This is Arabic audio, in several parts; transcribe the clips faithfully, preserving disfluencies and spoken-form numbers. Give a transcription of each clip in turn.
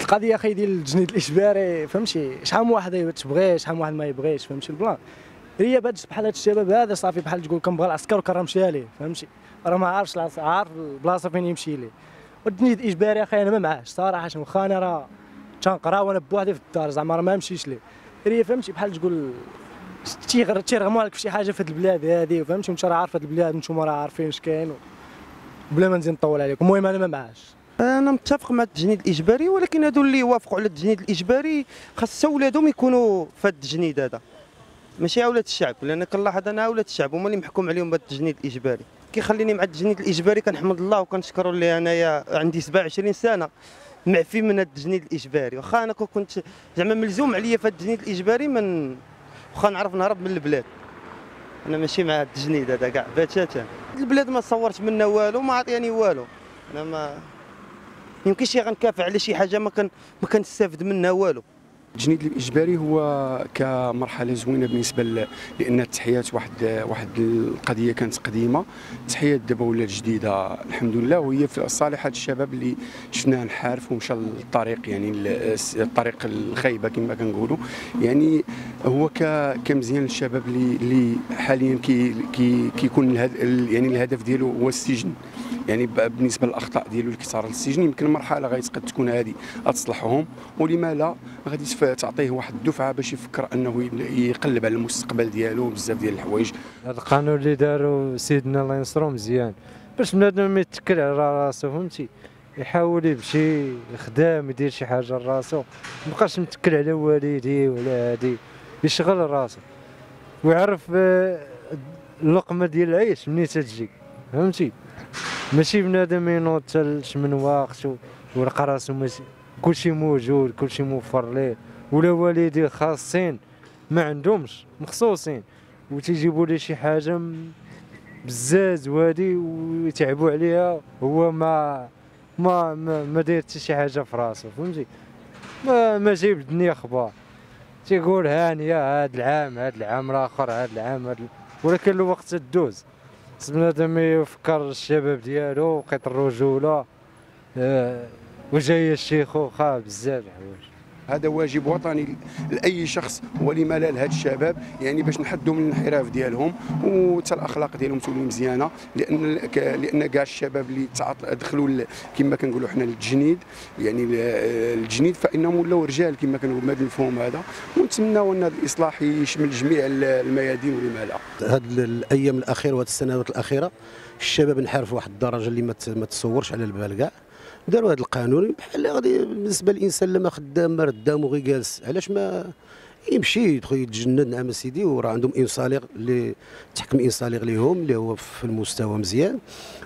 القضيه اخي ديال التجنيد الاجباري فهمتي، شحال من واحد تبغي شحال من واحد ما يبغيش فهمتي البلان. هي بهاد بحال هاد الشباب هذا صافي بحال تقول كنبغي العسكر وكرا مشى ليه فهمتي، راه ما عارفش عارف البلاصه فين يمشي ليه. والتجنيد الاجباري اخي انا ما معاش صراحه، واخا انا راه تنقرا وانا بوحدي في الدار زعما راه ما نمشيش ليه. هي فهمتي بحال تقول تيرغموا عليك في شي حاجه في هاد البلاد هادي فهمتي، وانت راه عارف هاد البلاد نتوما راه عارفين اش كاين بلا ما نزيد نطول عليكم. المهم انا ما معاش. انا متفق مع التجنيد الاجباري، ولكن هادو اللي يوافقوا على التجنيد الاجباري خاص ولادهم يكونوا في هذا التجنيد هذا، ماشي اولاد الشعب، لان كنلاحظ انا اولاد الشعب هما اللي محكوم عليهم بهذا التجنيد الاجباري. كيخليني مع التجنيد الاجباري كنحمد الله وكنشكروا اللي انايا عندي سبعة وعشرين سنه معفي من هذا التجنيد الاجباري. واخا انا كنت زعما ملزوم عليا في هذا التجنيد الاجباري من واخا نعرف نهرب من البلاد، انا ماشي مع هذا التجنيد هذا كاع بتاتا. البلاد ما صورت منا والو، ما عطياني والو، انا ما يمكنش غنكافح على شي حاجه ما كان ما كنستافد منها والو. التجنيد الاجباري هو كمرحله زوينه بالنسبه ل... لان التحيات واحد واحد القضيه كانت قديمه، التحيات دابا ولات جديده الحمد لله، وهي في صالح هاد الشباب اللي شفناه انحرف ومشى للطريق يعني الطريق الخايبه كما كنقولوا. يعني هو ك... كمزيان للشباب اللي اللي حاليا كي كي كيكون الهد... يعني الهدف ديالو هو السجن، يعني بالنسبه للاخطاء ديالو اللي كيصار للسجن يمكن مرحله غادي قد تكون هذه غتصلحهم، ولما لا غادي تعطيه واحد الدفعه باش يفكر انه يقلب على المستقبل ديالو بزاف ديال الحوايج. هذا القانون اللي داروا سيدنا الله ينصرو مزيان باش بنادم يتكل على راسو فهمتي، يحاول يمشي يخدم يدير شي حاجه لراسو، مابقاش متكل على والديه ولا هادي، يشغل راسو ويعرف اللقمه ديال العيش منين تجي فهمتي. ماشي بنادم ينوض من وقت ويلقى راسو كلشي موجود كلشي موفر ليه، ولا والديه خاصين ما عندهمش مخصوصين وتيجيبوا ليه شي حاجه بزاز وهادي ويتعبوا عليها، هو ما ما ما, ما داير حتى شي حاجه في راسو فهمتي، ما ما جايب الدنيا اخبار، تيقول هانيه هاد العام هاد العام الاخر هاد العام هاد، ولكن الوقت تدوز. بنادم يفكر الشباب ديالو وقيت الرجوله أه وجاي الشيخوخه بزاف الحوايج. هذا واجب وطني لاي شخص ولما لا لهاد الشباب، يعني باش نحدوا من الانحراف ديالهم وحتى الاخلاق ديالهم تولي مزيانه، لان لان كاع الشباب اللي دخلوا كما كنقولوا حنا للتجنيد، يعني التجنيد فانهم ولاو رجال كما كنقولوا بهذا المفهوم هذا، ونتمناو ان هذا الاصلاح يشمل جميع الميادين ولما لا. هاد الايام الاخيره وهاد السنوات الاخيره الشباب انحرفوا واحد الدرجه اللي ما تصورش على البال كاع. داروا هذا القانون بحال غادي بالنسبه للانسان لما خدام ما ردام وغير جالس، علاش ما يمشي يدخل يتجند؟ نعم سيدي، وراه عندهم انصاليغ اللي تحكم انصاليغ ليهم اللي هو في المستوى مزيان،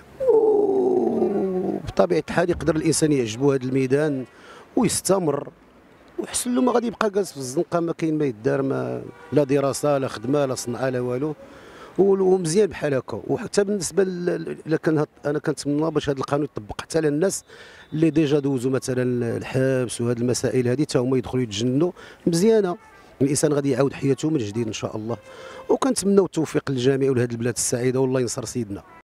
وبطبيعه الحال يقدر الانسان يعجبو هذا الميدان ويستمر، ويحسن له ما غادي يبقى جالس في الزنقه ما كاين ما يدار، ما لا دراسه لا خدمه لا صنعه لا والو، ومزيان بحال هكا. وحتى بالنسبه الا كان انا كنتمنى باش هذا القانون يطبق حتى على الناس اللي ديجا دوزوا مثلا الحبس وهذه المسائل هذه، حتى هما يدخلوا يتجنوا مزيانه، الانسان غادي يعاود حياته من جديد ان شاء الله. وكنتمناو التوفيق للجميع ولهذه البلاد السعيده، والله ينصر سيدنا.